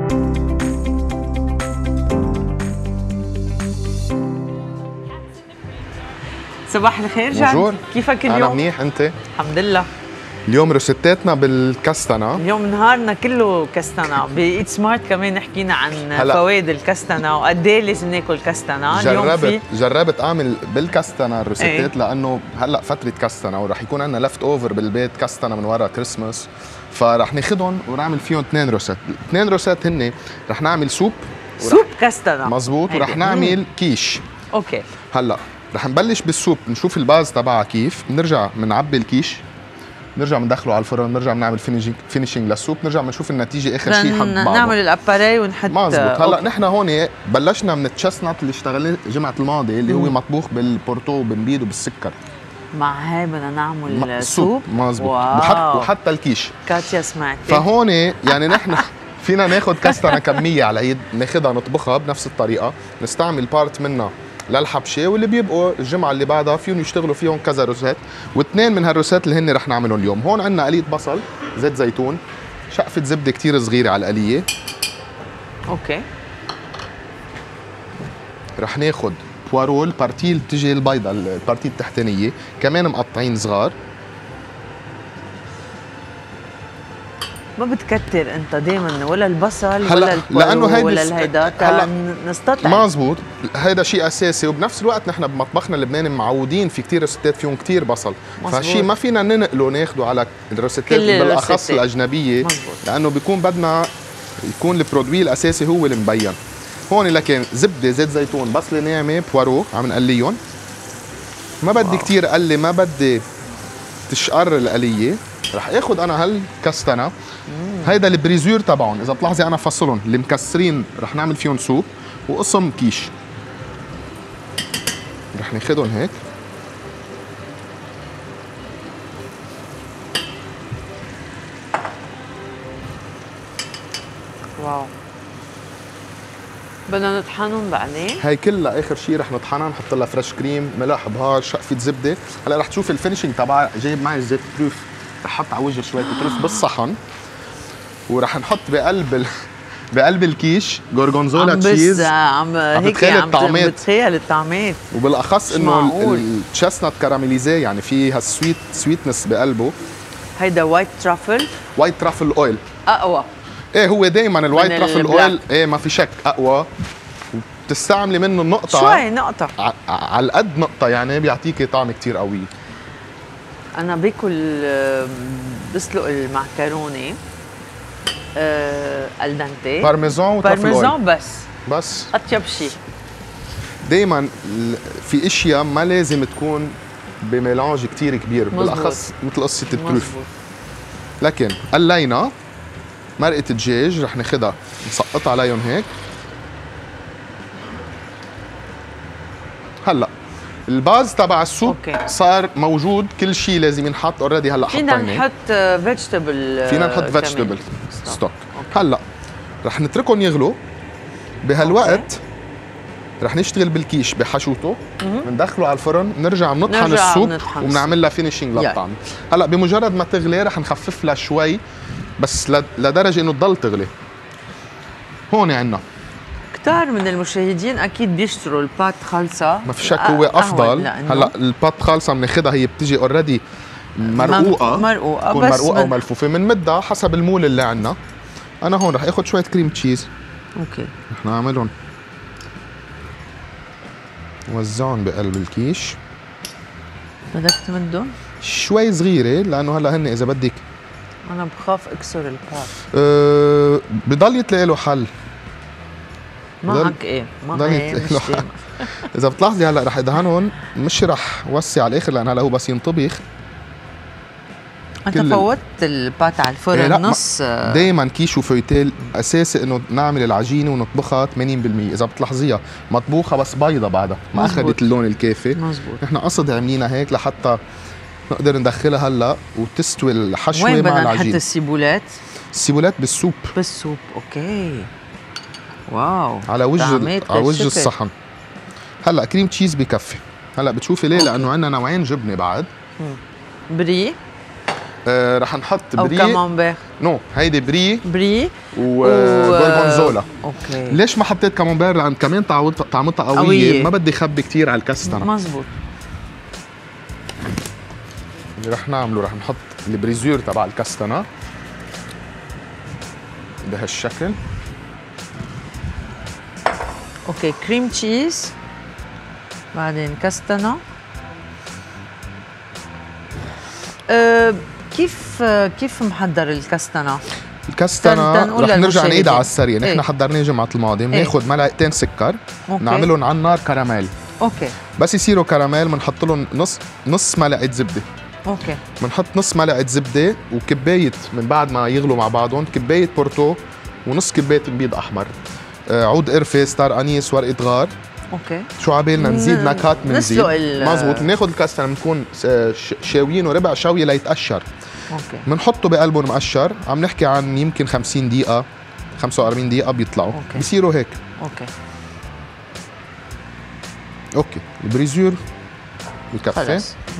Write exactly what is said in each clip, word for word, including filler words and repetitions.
صباح الخير جان، كيفك اليوم؟ أنا منيح، أنت؟ الحمد لله. اليوم روستاتنا بالكستنة. اليوم نهارنا كله كستنة، بإيت سمارت كمان حكينا عن فوائد الكستنة وقد ايه لازم ناكل كستنة. جربت في... جربت أعمل بالكستنة الروستات ايه؟ لأنه هلا فترة كستنة ورح يكون عندنا لفت أوفر بالبيت كستنة من ورا كريسماس، فرح ناخذهم ونعمل فيهم اثنين روسات. اثنين روسات هن رح نعمل سوب سوب كستنة مزبوط، ورح نعمل مم. كيش. اوكي هلا رح نبلش بالسوب، نشوف الباز تبعها كيف، بنرجع بنعبي الكيش، نرجع بندخله على الفرن، نرجع بنعمل فينيشينج فينيشينج للسوب، نرجع بنشوف النتيجه اخر شيء حد بعضه، نعمل الاباري ونحط مزبوط. هلا نحن هون بلشنا من التشستنت اللي اشتغلنا الجمعه الماضيه اللي هو مطبوخ بالبورتو وبنبيض وبالسكر، مع هاي بدنا نعمل سوب مزبوط، وحتى وحتى الكيش. كاتيا سمعتي؟ فهون يعني نحن فينا ناخذ كستنه كميه على العيد، ناخذها نطبخها بنفس الطريقه، نستعمل بارت منها للحبشه، واللي بيبقوا الجمعه اللي بعدها فيهم يشتغلوا فيهم كذا روسات، واثنين من هالروسات اللي هن رح نعملهم اليوم. هون عندنا قليه بصل، زيت زيتون، شقفه زبده كثير صغيره على القليه. اوكي. رح ناخذ بوارول، بارتي اللي بتجي البيضه، البارتي التحتانيه كمان مقطعين صغار. ما بتكتر انت دائما ولا البصل ولا البوارول ولا الهيدا نستطعم. مزبوط، هيدا شيء اساسي، وبنفس الوقت نحن بمطبخنا اللبناني معودين في كثير روستات فيهم كثير بصل، فشيء ما فينا ننقله ناخده على الروستات بالاخص الاجنبيه، مزبوط. لانه بيكون بدنا يكون البرودوي الاساسي هو المبين. هون لكن زبده، زيت زيتون، بصله ناعمه، بوارو عم نقليهم. ما بدي كثير قلي، ما بدي تشقر القليه. رح اخذ انا هالكستنه، هيدا البريزور تبعهم، اذا بتلاحظي انا فصلهم اللي مكسرين رح نعمل فيهم سوب، وقسم كيش رح ناخذهم هيك. واو، بدنا نطحنهم بعدين. هي كلها اخر شيء رح نطحنها، نحط لها فريش كريم، ملح، بهار، شقفه زبده. هلا رح تشوف الفينشينج تبعها، جايب معي زيت تروف، رح احط على وجهها شويه تروف بالصحن، ورح نحط بقلب ال... بقلب الكيش غورغونزولا تشيز. عم هيك عم بتخيل الطعمات، وبالاخص انه التشستنت كراميليزي، يعني في هالسويت سويتنس بقلبه. هيدا وايت ترافل، وايت ترافل اويل اقوى. ايه هو دائما الوايت ترافل اويل ايه ما في شك اقوى، وبتستعملي منه النقطه شوي نقطه على قد نقطه، يعني بيعطيكي طعم كثير قوي. انا باكل بسلق المعكرونه آه الدنتي بارميزان وترافل اويل، بارميزان بس بس اطيب شيء. دائما في اشياء ما لازم تكون بميلانج كثير كبير، مزبوط. بالاخص مثل قصه التروف. لكن قلينا مرقه دجاج رح ناخذها نسقطها عليهم هيك. هلا الباز تبع السوب أوكي. صار موجود، كل شيء لازم ينحط اوريدي. هلا فينا نحط فيجيتابل، فينا نحط فيجيتابل ستوك. هلا رح نتركهم يغلوا. بهالوقت رح نشتغل بالكيش بحشوته، بندخله على الفرن، بنرجع بنطحن السوب وبنعمل لها فينيشينج للطعم. هلا بمجرد ما تغلي رح نخفف لها شوي، بس لدرجه انه تضل تغلي. هون عندنا كتار من المشاهدين اكيد بيشتروا البات خالصه، ما في شك هو افضل. هلا البات خالصه بناخذها، هي بتيجي اوريدي مرقوقه مرقوقه تكون مرقوقه وملفوفه، من مدها حسب المول اللي عندنا. انا هون رح اخذ شويه كريم تشيز. اوكي، رح نعملهم وزعهم بقلب الكيش. بدك تمدهم شوي صغيره، لانه هلا هن اذا بدك انا بخاف اكسر البات. أه بضل يتلاقي له حل. معك ايه؟ معك اذا بتلاحظي هلا رح ادهنهم، مش رح وسع على الاخر، لان هلا هو بس ينطبخ. انت فوتت البات على الفرن إيه نص. دائما كيش وفويتيل اساسي انه نعمل العجينه ونطبخها ثمانين بالمية. اذا بتلاحظيها مطبوخه بس بيضه بعدها، ما اخذت اللون الكافي. مزبوط. نحن قصد عاملينها هيك لحتى نقدر ندخلها هلا وتستوي الحشوه مع العجينه. وين بدنا نحط السيبولات؟ السيبولات بالسوب. بالسوب، اوكي. واو، على وجه على وجه الصحن. هلا كريم تشيز بكفي. هلا بتشوفي ليه؟ لانه عندنا نوعين جبنه بعد. بري آه رح نحط بري او كامامبير. نو، هيدي بري بري وغورغونزولا جورجونزولا. آه، اوكي. ليش ما حطيت كاممبير؟ لان كمان طعمتها قويه, قوية. ما بدي خبي كثير على الكاستنة. مزبوط. اللي رح نعمله رح نحط البريزور تبع الكاستنة بهالشكل. اوكي، كريم تشيز، بعدين كاستنة. أه كيف كيف محضر الكاستنة؟ الكاستنة رح نرجع نعيدها على السريع. نحن ايه؟ حضرناه جمعة الماضي. بناخذ ايه؟ ملعقتين سكر، اوكي. نعملهم على النار كراميل. اوكي. بس يصيروا كراميل بنحط لهم نص نص ملعقة زبدة. اوكي. بنحط نص ملعقة زبدة وكباية من بعد ما يغلوا مع بعضهم كباية بورتو ونص كباية بيض أحمر، آه عود قرفة، ستار أنيس، ورقة غار. اوكي. شو عبالنا نزيد نكهات بنزيد. مزبوط. بناخذ الكاستنة بنكون شاويينه ربع شوية ليتقشر. اوكي. بنحطه بقلبه مقشر. عم نحكي عن يمكن خمسين دقيقة خمسة وأربعين دقيقة بيطلعوا. أوكي. بيصيروا هيك. اوكي. اوكي. البريزور بكفي.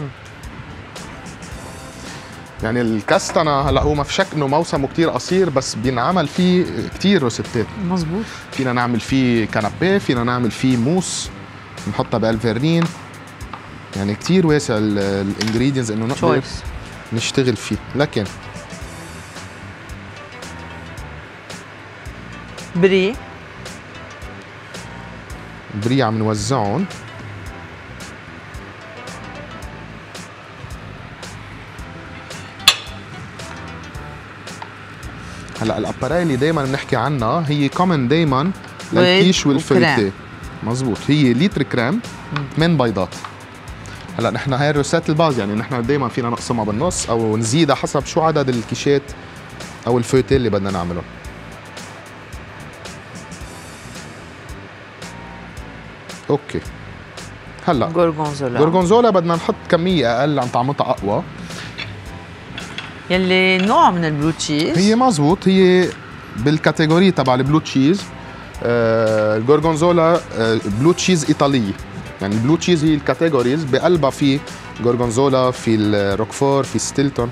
يعني الكاستنة هلا هو ما في شك انه موسمه كتير قصير بس بينعمل فيه كتير روستات. مزبوط. فينا نعمل فيه كنابيه، فينا نعمل فيه موس نحطها بالفيرنين. يعني كتير واسع الانجريدينتس انه نقدر نشتغل فيه. لكن بري بري عم نوزعهم. هلا الاباراي اللي دائما بنحكي عنها هي كومن دائما للكيش والفريتي. مزبوط. هي لتر كريم، ثمان بيضات. هلا نحن هاي الروسات الباز يعني نحن دائما فينا نقسمها بالنص او نزيدها حسب شو عدد الكيشات او الفويتيه اللي بدنا نعملهم. اوكي. هلا غورغونزولا. غورغونزولا بدنا نحط كميه اقل عن طعمتها اقوى. يلي نوع من البلو تشيز. هي مزبوط. هي بالكاتيجوري تبع البلو تشيز. آه الغورغونزولا آه بلو تشيز ايطاليه. يعني البلو تشيز هي الكاتيجوريز بقلبها في غورغونزولا، في الروكفور، في ستيلتون.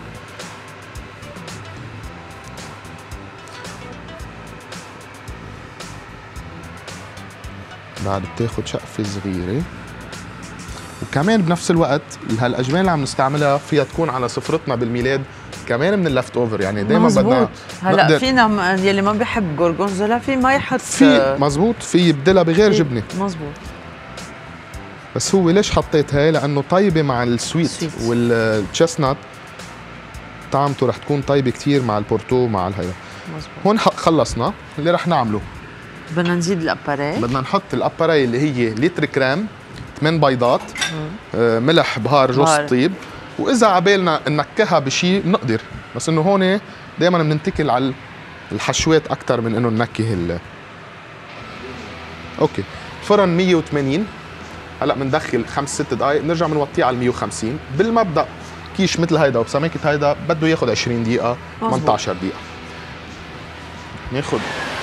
بعد بتاخد شقفه صغيره. وكمان بنفس الوقت هالاجمال اللي عم نستعملها فيها تكون على سفرتنا بالميلاد كمان من اللفت اوفر. يعني دائما بدنا هلا فينا يلي ما بيحب غورغونزولا في ما يحط في. مزبوط. في يبدلها بغير جبنه. مزبوط. بس هو ليش حطيت هاي؟ لانه طيبه مع السويت والتشستنت. طعمته رح تكون طيبه كثير مع البورتو مع الهيدا. مزبوط. هون خلصنا. اللي رح نعمله بدنا نزيد الاباراي. بدنا نحط الاباراي اللي هي لتر كريم، ثمان بيضات، آه ملح، بهار، جوز طيب. واذا عبالنا ننكهها بشيء بنقدر، بس انه هون دائما بننتكل على الحشوات اكثر من انه ننكه ال اوكي. فرن مية وثمانين. هلا بندخل خمس ست دقائق بنرجع بنوطيه على مية وخمسين. بالمبدا كيش مثل هيدا وبسماكه هيدا بده ياخذ عشرين دقيقه ثمانية عشر دقيقه. ناخذ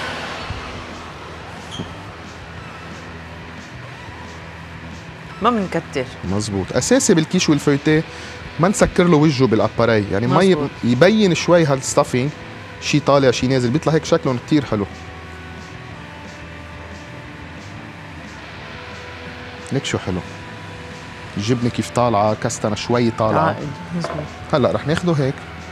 ما بنكتر. مزبوط. اساسي بالكيش والفويتيه ما نسكر له وجهه بالاباراي. يعني ما يبين شوي هالستافينج شي طالع شي نازل بيطلع هيك شكلهم كتير حلو. ليك شو حلو. الجبنه كيف طالعه، كاستنة شوي طالعه. مزبوط. هلا رح ناخده هيك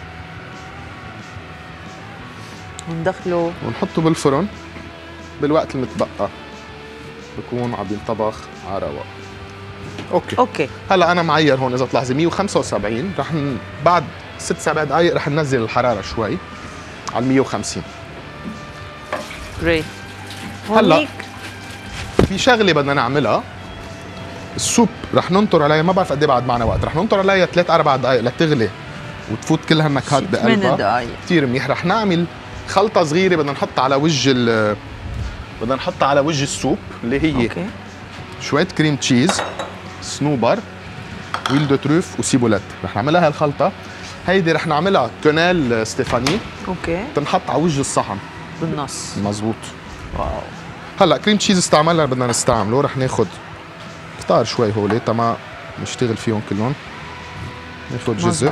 وندخله ونحطه بالفرن. بالوقت المتبقى بكون عم ينطبخ على رواق. اوكي. اوكي. هلا انا معير هون اذا تلاحظي مية وخمسة وسبعين. رح ن... بعد ست سبع دقائق رح ننزل الحراره شوي على مية وخمسين. جريت. هلا في شغله بدنا نعملها. السوب رح ننطر عليها، ما بعرف قد ايه بعد معنا وقت، رح ننطر عليها ثلاث اربع دقائق لتغلي وتفوت كل هالنكهات بقلبها. كثير منيح. رح نعمل خلطه صغيره بدنا نحطها على وجه ال بدنا نحطها على وجه السوب اللي هي أوكي. شويه كريم تشيز، سنوبر، ويل دو تروف وسيبولات. رح نعملها هاي الخلطه. هيدي رح نعملها تونيل ستيفاني. اوكي. تنحط على وجه الصحن بالنص. مزبوط. واو. هلا كريم تشيز استعملنا بدنا نستعمله. رح ناخذ كتار شوي هولي تما نشتغل فيهم كلهم. ناخذ جزء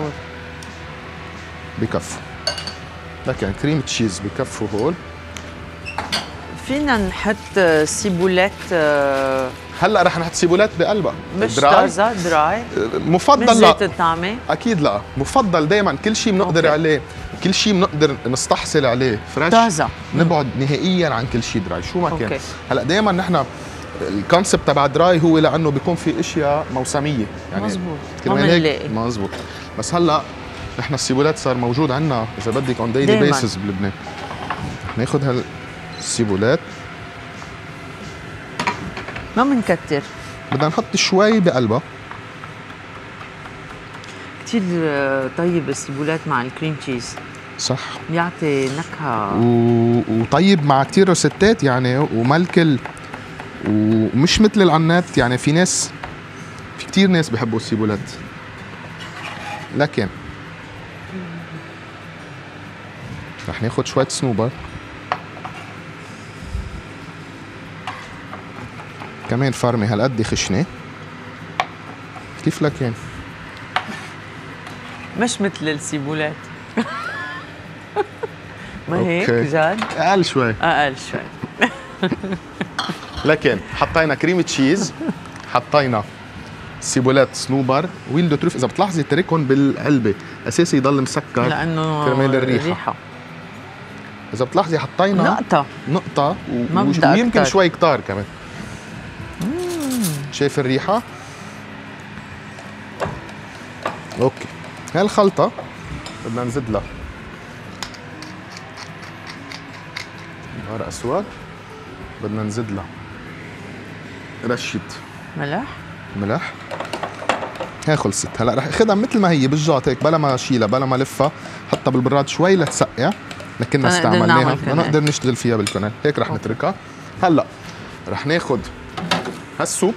بكفوا. لكن كريم تشيز بكفوا هول. فينا نحط سيبولات آه هلا رح نحط سيبولات بقلبها مش طازه دراي مفضل. مش زيت الطعمه اكيد لا، مفضل دائما كل شيء بنقدر عليه، كل شيء بنقدر نستحصل عليه فريش طازه، نبعد نهائيا عن كل شيء دراي شو ما كان. أوكي. هلا دائما نحن الكونسبت تبع دراي هو لانه بيكون في اشياء موسميه يعني مزبوط كرمال هيك مزبوط. بس هلا نحن السيبولات صار موجود عندنا اذا بدك اون ديلي بيسز بلبنان. ناخذ هالسيبولات ما بنكتر، بدنا نحط شوي بقلبها. كثير طيب السيبولات مع الكريم تشيز، صح، بيعطي نكهه و... وطيب مع كثير روستات يعني، وملكل ومش مثل العنات يعني. في ناس في كثير ناس بيحبوا السيبولات، لكن رح ناخذ شوية صنوبر كمان فرمة هالقد خشنة كيف لكن مش مثل السيبولات ما هيك جد؟ اقل شوي اقل شوي لكن حطينا كريم تشيز، حطينا سيبولات صنوبر ويل دو تروف. اذا بتلاحظي تركهم بالعلبه اساسي يضل مسكر لانه كرمال الريحه, الريحة. اذا بتلاحظي حطينا نقطه نقطه و... ويمكن شوي كتار كمان. شايف الريحه؟ اوكي. هالخلطه بدنا نزيد لها بهار اسود، بدنا نزيد لها رشه ملح ملح. هي خلصت. هلا رح اخذها مثل ما هي بالجاط هيك بلا ما اشيلها بلا ما لفها، حتى بالبراد شوي لتسقع، لكننا استعملناها لنقدر نشتغل فيها بالكونيل. هيك رح نتركها. هلا رح ناخذ هالسوب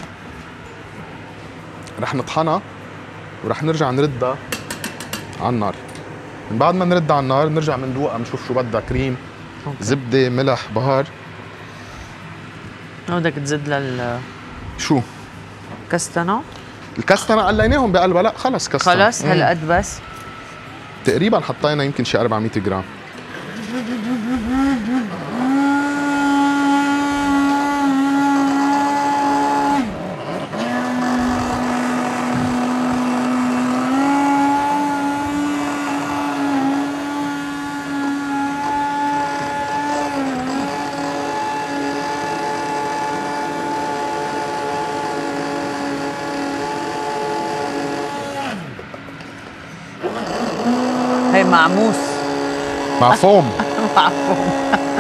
رح نطحنها ورح نرجع نردها على النار. من بعد ما نردها على النار نرجع بندوقها بنشوف شو بدها، كريم أوكي. زبده ملح بهار. بدك تزيد لل شو؟ كستنة؟ الكستنة قليناهم بقلبها. لا خلص كستنة خلص هالقد بس تقريبا حطينا يمكن شي أربعمية جرام. هي معموس معفوم معفوم.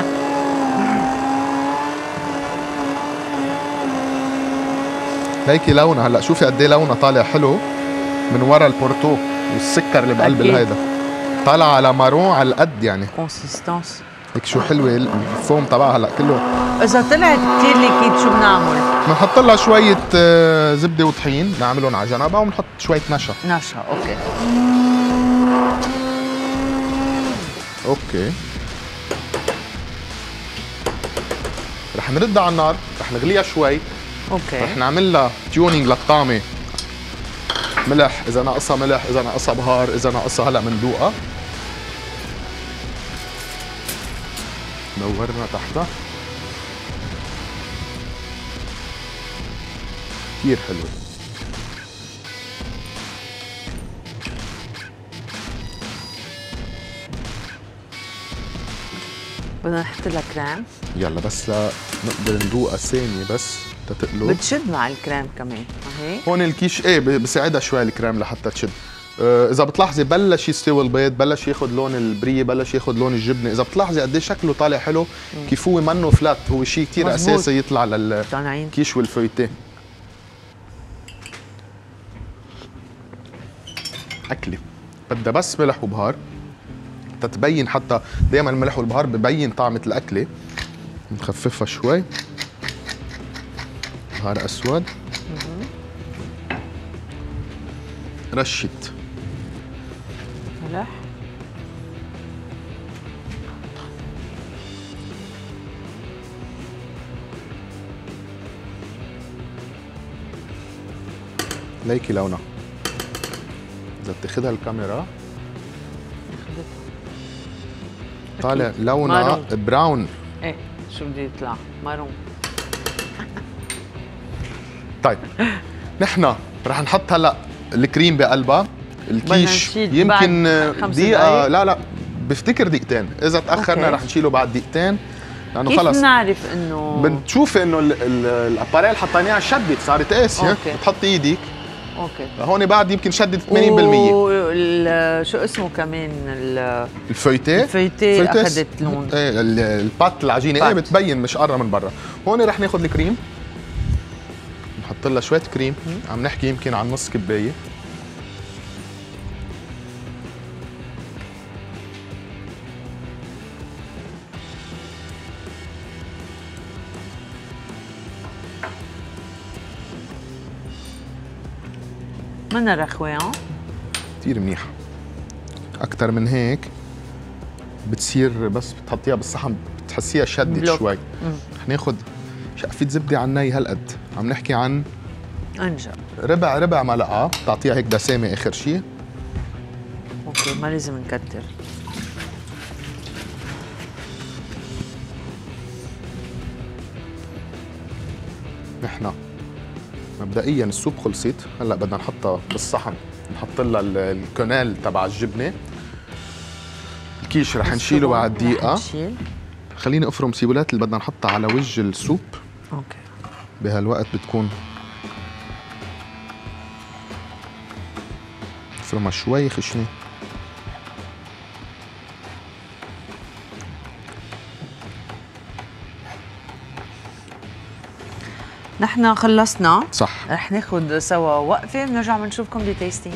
هيك لونها. هلا شوفي قد ايه لونها طالع حلو من ورا البورتو والسكر اللي بقلب الهيدا، طالع على مارون على القد يعني كونسيستانس. هيك شو حلوه الفوم تبعها. هلا كله اذا طلعت كثير ليكيد شو بنعمل؟ بنحط لها شويه زبده وطحين نعملهم على جنبها، وبنحط شويه نشا. نشا اوكي اوكي. رح نردها على النار، رح نغليها شوي. اوكي. رح نعمل لها تيونينج للطعمه، ملح اذا ناقصها ملح، اذا ناقصها بهار، اذا ناقصها هلا بندوقها. نورنا تحتها كثير حلوه. بدنا نحط لها كريم. يلا بس نقدر ندوقها ثانية بس تتقلب. بتشد مع الكريم كمان هيك؟ هون الكيش ايه بساعدها شوي الكريم لحتى تشد. آه اذا بتلاحظي بلش يستوي البيض، بلش ياخذ لون البريه، بلش ياخذ لون الجبنه. اذا بتلاحظي قد ايه شكله طالع حلو، مم. كيف هو منه فلات، هو شيء كثير اساسي يطلع للكيش والفويتيه. اكله بدها بس ملح وبهار تتبين، حتى دائما الملح والبهار ببين طعمة الأكلة. نخففها شوي بهار أسود، رشة ملح، ليكي لونها. إذا بتاخدها الكاميرا طالع لونها براون. ايه شو بده يطلع؟ مروم. طيب نحن رح نحط هلا الكريم بقلبها. الكيش يمكن دقيقة، لا لا بفتكر دقيقتين، إذا تأخرنا رح نشيله بعد دقيقتين لأنه خلص. كيف نعرف إنه بنشوفي إنه الأباريل حطيناها شدت صارت قاسية، بتحطي إيدك. اوكي. هون بعد يمكن شدت ثمانين بالمية. وال شو اسمه كمان الفويتيه الفويتيه اخذت لون. ايه البات العجينه ايه بتبين مش قرة من برا. هون رح ناخذ الكريم نحط لها شويه كريم، عم نحكي يمكن عن نص كبايه. منا رخوة ها؟ كثير منيحة. أكثر من هيك بتصير بس بتحطيها بالصحن بتحسيها شدت شوي. رح ناخذ شقفة زبدة على الني هالقد، عم نحكي عن انجا ربع ربع ملعقة، بتعطيها هيك دسامة آخر شيء. اوكي ما لازم نكتر. نحن مبدئيا السوب خلصت، هلا بدنا نحطها بالصحن، نحط لها الكونيل تبع الجبنه. الكيش رح نشيله بعد دقيقه. خليني افرم سيبولات اللي بدنا نحطها على وجه السوب. اوكي بهالوقت بتكون افرمها شوي خشنه. نحن خلصنا صح. رح ناخذ سوا وقفه، بنرجع بنشوفكم بتيستينج.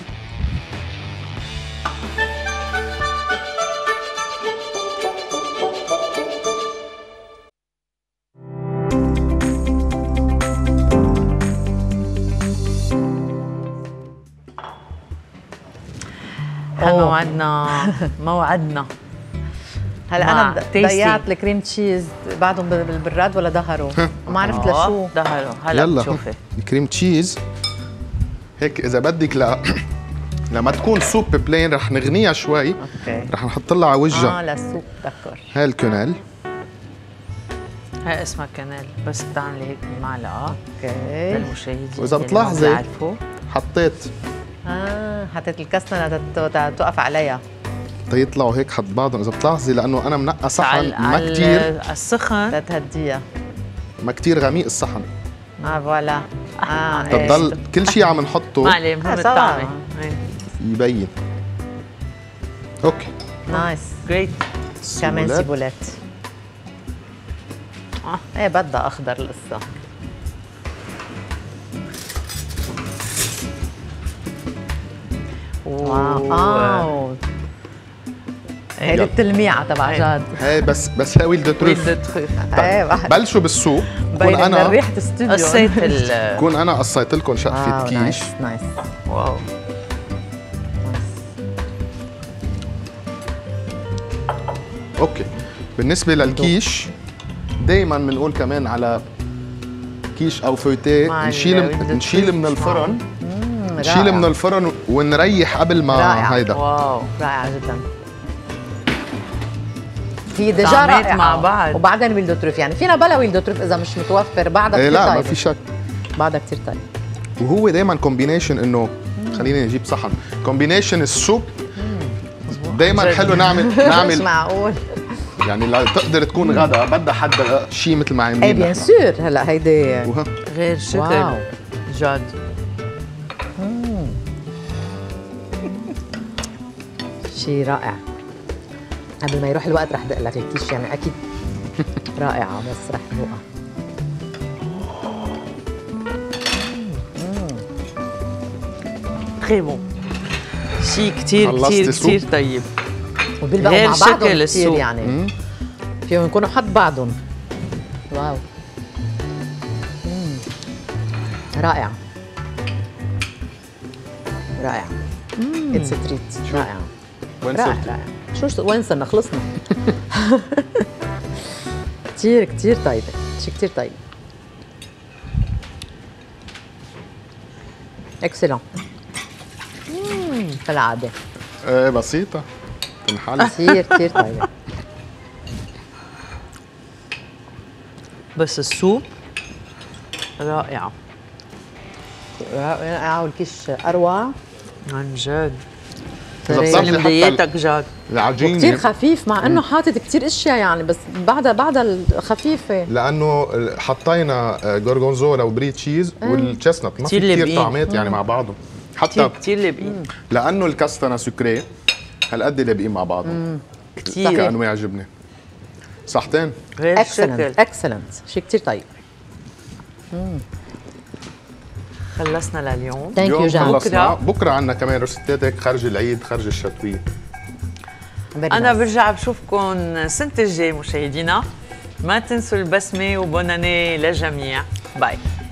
موعدنا موعدنا هلا انا ضيعت الكريم تشيز بعدهم بالبراد ولا ظهروا؟ ما عرفت لشو ظهروا. هلا بتشوفي الكريم تشيز هيك اذا بدك لا لما تكون سوب بلين رح نغنيها شوي. اوكي رح نحط لها على وجهها اه للسوب تذكر. هاي الكونيل، هاي اسمها كونيل، بس بتعملي هيك بمعلقه. اوكي للمشاهدين واذا بتلاحظي حطيت اه حطيت الكسنه لتوقف عليها تيطلعوا هيك حد بعضهم. اذا بتلاحظي لانه انا منقى صحن ما كثير السخن لتهديها، ما كثير غميق الصحن. اه فوالا اه بتضل ايه. كل شيء عم نحطه ما عليه مهم الطعمه يبين. اوكي نايس جريت. كمان سيبولات اه ايه بدها اخضر القصه. واو اه هي التلميعه تبع جاد. هي بس بس هي ويل دو تروف. ايه بلشوا بالسوق. كون انا ريحه الاستوديو قصيت ال كون انا قصيت لكم شقفه كيش. نايس نايس واو اوكي. بالنسبه للكيش دائما بنقول كمان على كيش او فويتيه نشيل نشيل من الفرن نشيل من الفرن ونريح قبل ما هيدا. واو رائعه جدا. هي ديجا رائعه مع بعض وبعدين ويل دو تروف، يعني فينا بلا ويل دو تروف اذا مش متوفر بعدها كثير طيب. طيبه. لا ما في شك بعدها كثير طيب. وهو دائما كومبينيشن انه خليني نجيب صحن كومبينيشن السوب دائما حلو. نعمل نعمل مش معقول يعني لا تقدر تكون غدا بدها حدا شيء مثل ما عاملين. اي بيان سور. هلا هيدي غير شكل جاد. شيء رائع. قبل ما يروح الوقت رح دق لك الكيش، يعني اكيد رائعه بس رح ذوقها. خيبو شيء كثير كثير كثير طيب. وبيلبقوا مع بعضهم كثير يعني فيهم يكونوا حد بعضهم. واو مم. رائع رائع. اتس تريت رائع. وين رائع صرت؟ رائع. شو وين صرنا خلصنا؟ كثير كثير طيبه، شيء كثير طيب. اكسلون. كالعاده ايه بسيطه تنحل. كثير كثير طيبه. بس السوب رائعة رائعة والكيش أروع عن جد. إذا مدياتك جاد العجينة كثير خفيف مع انه حاطط كثير اشياء يعني بس بعدها بعدها خفيفة لأنه حطينا جورجونزولا وبري تشيز والتشيسنت ما في كثير طعمات يعني مع بعضهم حتى كثير لابقين لأنه الكاستانا سكري هالقد لابقين مع بعضهم كثير كأنه يعجبني صحتين غير اكسلنت اكسلنت شيء كثير طيب. مم. خلصنا لليوم. ثانك يو جان. بكره بكره عندنا كمان روستات هيك خرج العيد خرج الشتويه. انا برجع بشوفكم السنه الجايه مشاهدينا، ما تنسوا البسمه وبوناني للجميع. باي.